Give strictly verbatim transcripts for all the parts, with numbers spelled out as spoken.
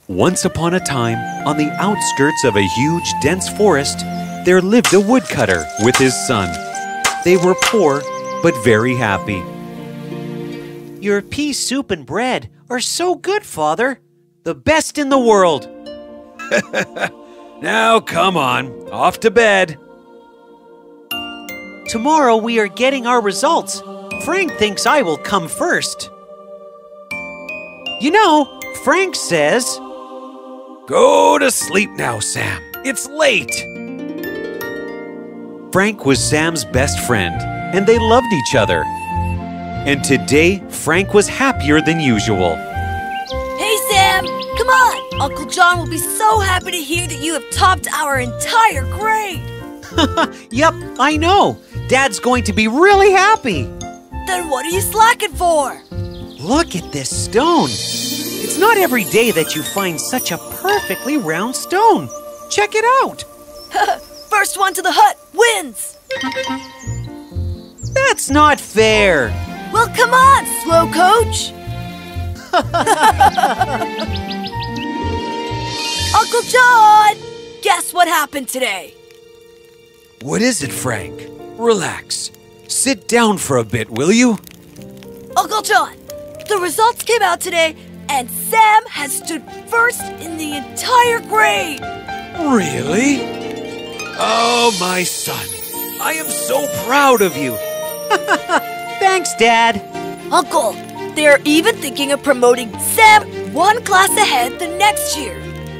Once upon a time, on the outskirts of a huge, dense forest, there lived a woodcutter with his son. They were poor, but very happy. Your pea soup and bread are so good, Father. The best in the world. Now, come on, off to bed. Tomorrow we are getting our results. Frank thinks I will come first. You know, Frank says, "Go to sleep now, Sam. It's late." Frank was Sam's best friend, and they loved each other. And today, Frank was happier than usual. Hey, Sam, come on. Uncle John will be so happy to hear that you have topped our entire grade. Yep, I know. Dad's going to be really happy. Then what are you slacking for? Look at this stone. It's not every day that you find such a perfectly round stone. Check it out. First one to the hut wins. That's not fair. Well, come on, slow coach. Uncle John, guess what happened today? What is it, Frank? Relax. Sit down for a bit, will you? Uncle John, the results came out today, and Sam has stood first in the entire grade. Really? Oh, my son. I am so proud of you. Thanks, Dad. Uncle, they're even thinking of promoting Sam one class ahead the next year.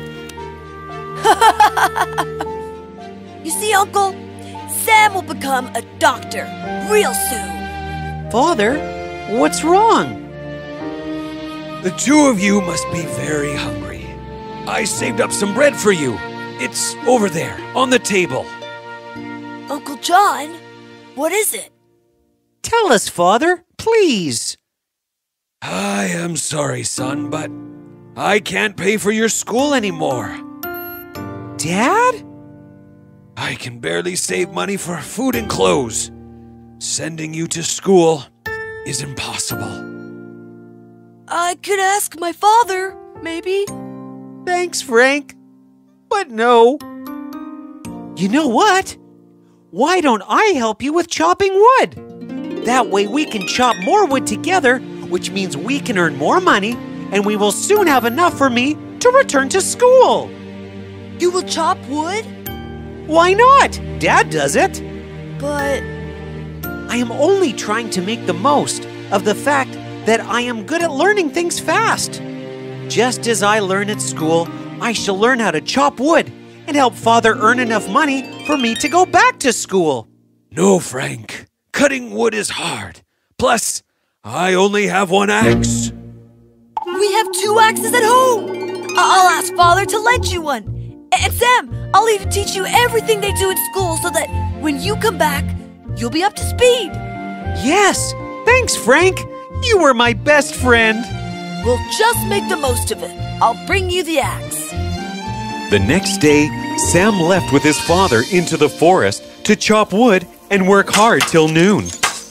You see, Uncle, Sam will become a doctor real soon. Father, what's wrong? The two of you must be very hungry. I saved up some bread for you. It's over there, on the table. Uncle John, what is it? Tell us, Father, please. I am sorry, son, but I can't pay for your school anymore. Dad? I can barely save money for food and clothes. Sending you to school is impossible. I could ask my father, maybe. Thanks, Frank. But no. You know what? Why don't I help you with chopping wood? That way we can chop more wood together, which means we can earn more money, and we will soon have enough for me to return to school. You will chop wood? Why not? Dad does it. But I am only trying to make the most of the fact that I am good at learning things fast. Just as I learn at school, I shall learn how to chop wood and help Father earn enough money for me to go back to school. No, Frank. Cutting wood is hard. Plus, I only have one axe. We have two axes at home. I- I'll ask Father to lend you one. And Sam, I'll even teach you everything they do at school so that when you come back, you'll be up to speed. Yes, thanks, Frank. You were my best friend. We'll just make the most of it. I'll bring you the axe. The next day, Sam left with his father into the forest to chop wood and work hard till noon.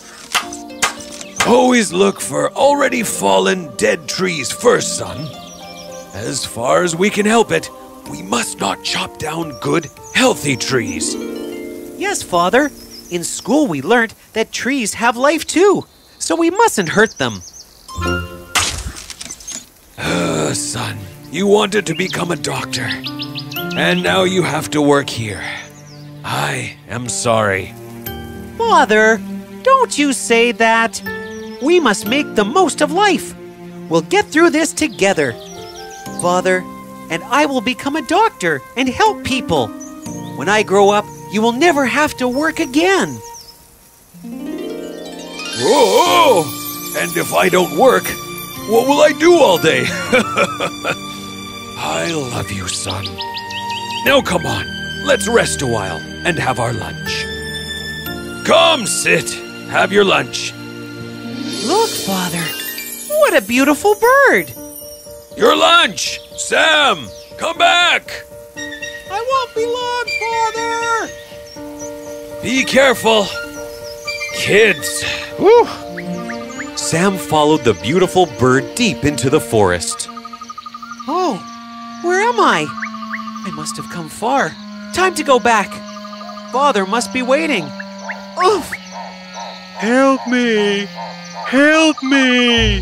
Always look for already fallen, dead trees first, son. As far as we can help it, we must not chop down good, healthy trees. Yes, Father. In school we learned that trees have life too, so we mustn't hurt them. Uh, son, you wanted to become a doctor, and now you have to work here. I am sorry. Father, don't you say that. We must make the most of life. We'll get through this together. Father, and I will become a doctor and help people. When I grow up, you will never have to work again. Whoa! And if I don't work, what will I do all day? I love you, son. Now come on, let's rest a while and have our lunch. Come, sit. Have your lunch. Look, Father. What a beautiful bird. Your lunch! Sam, come back! I won't be long, Father! Be careful. Kids. Whew. Sam followed the beautiful bird deep into the forest. Oh, am I? I must have come far. Time to go back. Father must be waiting. Oof! Help me! Help me!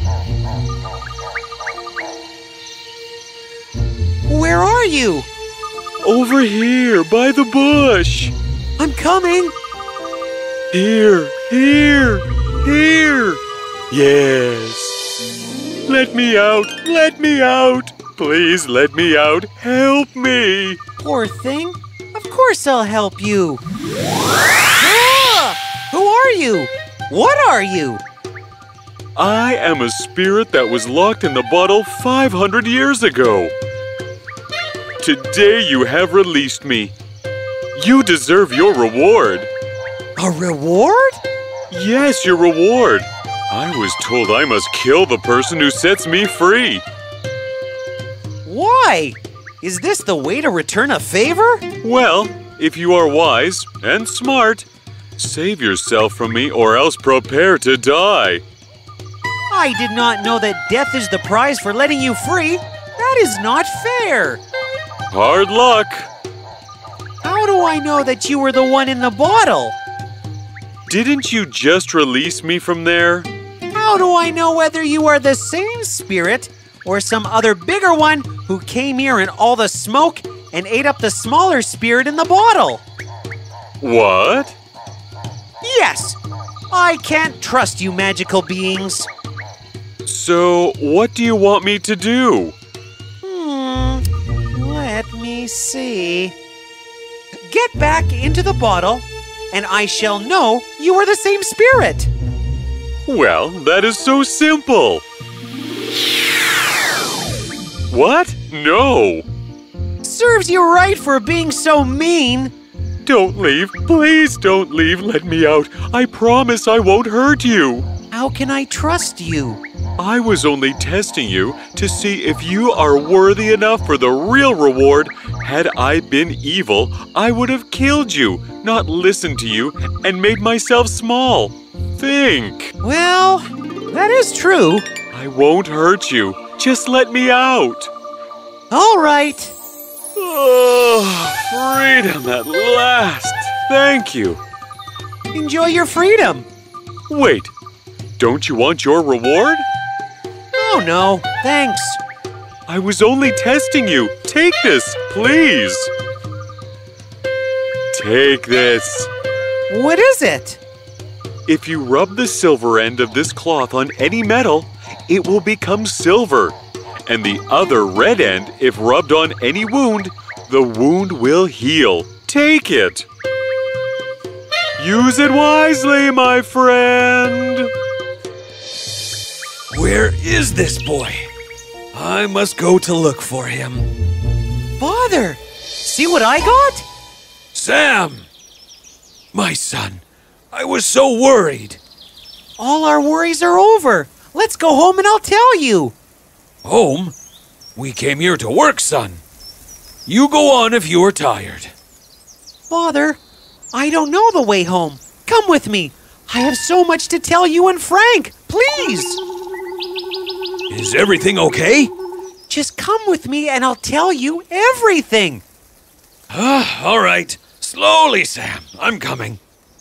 Where are you? Over here, by the bush. I'm coming. Here, here, here. Yes. Let me out, let me out. Please let me out. Help me. Poor thing. Of course I'll help you. Ah! Who are you? What are you? I am a spirit that was locked in the bottle five hundred years ago. Today you have released me. You deserve your reward. A reward? Yes, your reward. I was told I must kill the person who sets me free. Why? Is this the way to return a favor? Well, if you are wise and smart, save yourself from me or else prepare to die. I did not know that death is the prize for letting you free. That is not fair. Hard luck. How do I know that you were the one in the bottle? Didn't you just release me from there? How do I know whether you are the same spirit or some other bigger one who came here in all the smoke and ate up the smaller spirit in the bottle? What? Yes, I can't trust you magical beings. So, what do you want me to do? Hmm, let me see. Get back into the bottle, and I shall know you are the same spirit. Well, that is so simple. What? No. Serves you right for being so mean. Don't leave. Please don't leave. Let me out. I promise I won't hurt you. How can I trust you? I was only testing you to see if you are worthy enough for the real reward. Had I been evil, I would have killed you, not listened to you, and made myself small. Think. Well, that is true. I won't hurt you. Just let me out. All right. Oh, freedom at last. Thank you. Enjoy your freedom. Wait, don't you want your reward? Oh, no, thanks. I was only testing you. Take this, please. Take this. What is it? If you rub the silver end of this cloth on any metal, it will become silver. And the other red end, if rubbed on any wound, the wound will heal. Take it. Use it wisely, my friend. Where is this boy? I must go to look for him. Father, see what I got? Sam! My son, I was so worried. All our worries are over. Let's go home and I'll tell you. Home? We came here to work, son. You go on if you are tired. Father, I don't know the way home. Come with me. I have so much to tell you and Frank. Please. Is everything okay? Just come with me and I'll tell you everything. Ah, all right. Slowly, Sam. I'm coming.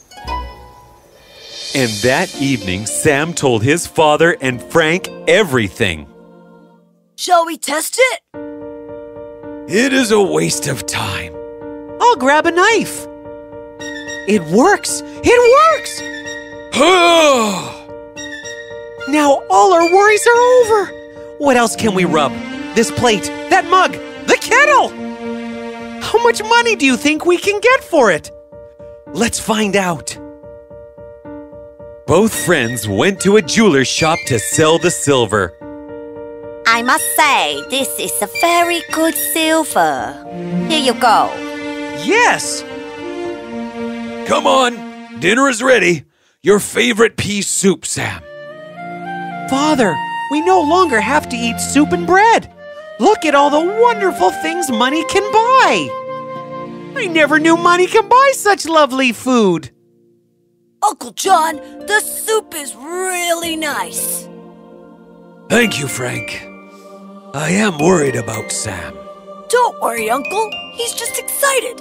And that evening, Sam told his father and Frank everything. Shall we test it? It is a waste of time. I'll grab a knife. It works. It works. Now all our worries are over. What else can we rub? This plate, that mug, the kettle. How much money do you think we can get for it? Let's find out. Both friends went to a jeweler's shop to sell the silver. I must say, this is a very good silver. Here you go. Yes. Come on, dinner is ready. Your favorite pea soup, Sam. Father, we no longer have to eat soup and bread. Look at all the wonderful things money can buy. I never knew money can buy such lovely food. Uncle John, the soup is really nice. Thank you, Frank. I am worried about Sam. Don't worry, Uncle. He's just excited.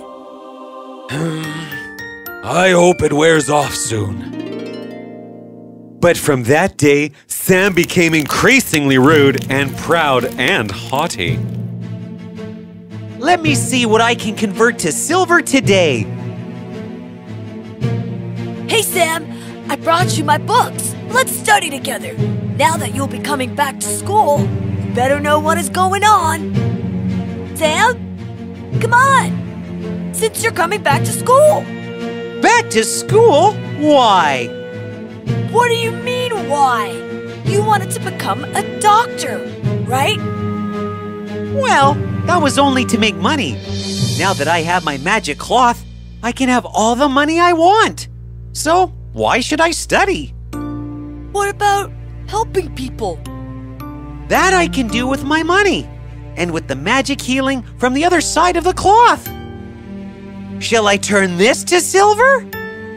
I hope it wears off soon. But from that day, Sam became increasingly rude and proud and haughty. Let me see what I can convert to silver today. Hey, Sam, I brought you my books. Let's study together. Now that you'll be coming back to school, you better know what is going on. Sam, come on, since you're coming back to school. Back to school? Why? What do you mean, why? You wanted to become a doctor, right? Well, that was only to make money. Now that I have my magic cloth, I can have all the money I want. So, why should I study? What about helping people? That I can do with my money, and with the magic healing from the other side of the cloth. Shall I turn this to silver?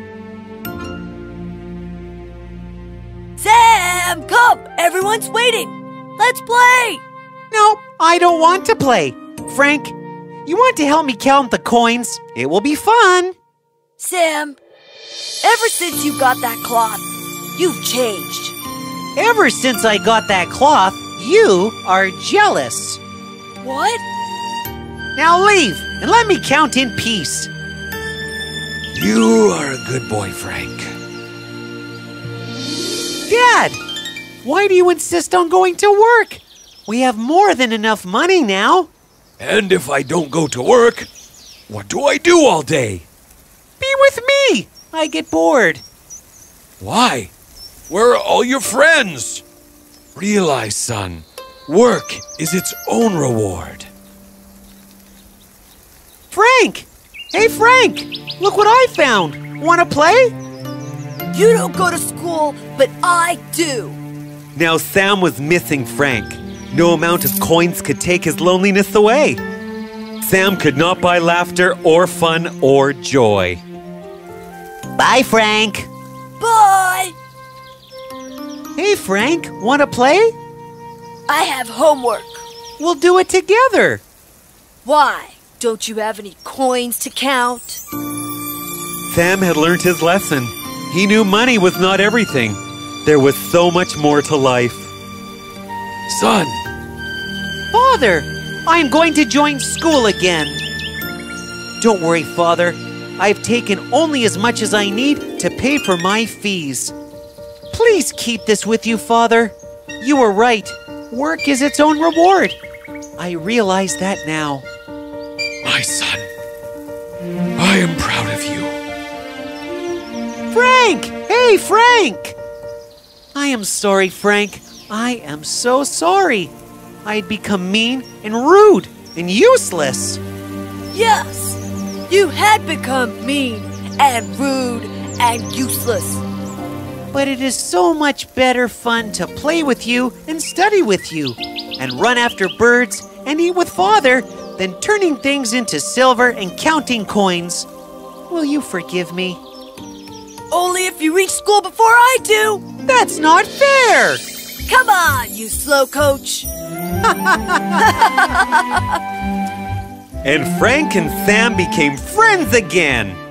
Sam, come! Everyone's waiting! Let's play! No, I don't want to play. Frank, you want to help me count the coins? It will be fun. Sam, ever since you got that cloth, you've changed. Ever since I got that cloth, you are jealous. What? Now leave and let me count in peace. You are a good boy, Frank. Dad, why do you insist on going to work? We have more than enough money now. And if I don't go to work, what do I do all day? Be with me. I get bored. Why? Where are all your friends? Realize, son, work is its own reward. Frank! Hey, Frank! Look what I found. Want to play? You don't go to school, but I do. Now Sam was missing Frank. No amount of coins could take his loneliness away. Sam could not buy laughter or fun or joy. Bye, Frank. Bye! Hey, Frank, want to play? I have homework. We'll do it together. Why? Don't you have any coins to count? Sam had learned his lesson. He knew money was not everything. There was so much more to life. Son! Father, I am going to join school again. Don't worry, Father. I've taken only as much as I need to pay for my fees. Please keep this with you, Father. You were right. Work is its own reward. I realize that now. My son, I am proud of you. Frank! Hey, Frank! I am sorry, Frank. I am so sorry. I had become mean and rude and useless. Yes, you had become mean and rude and useless. But it is so much better fun to play with you and study with you and run after birds and eat with Father than turning things into silver and counting coins. Will you forgive me? Only if you reach school before I do. That's not fair! Come on, you slow coach. And Frank and Sam became friends again.